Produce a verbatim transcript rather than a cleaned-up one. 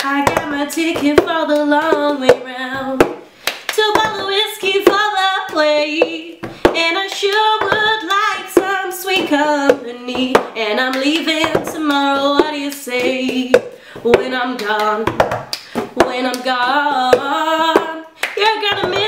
I got my ticket for the long way round. Two bottle whiskey for the play, and I sure would like some sweet company. And I'm leaving tomorrow, what do you say? When I'm gone, when I'm gone, you're gonna miss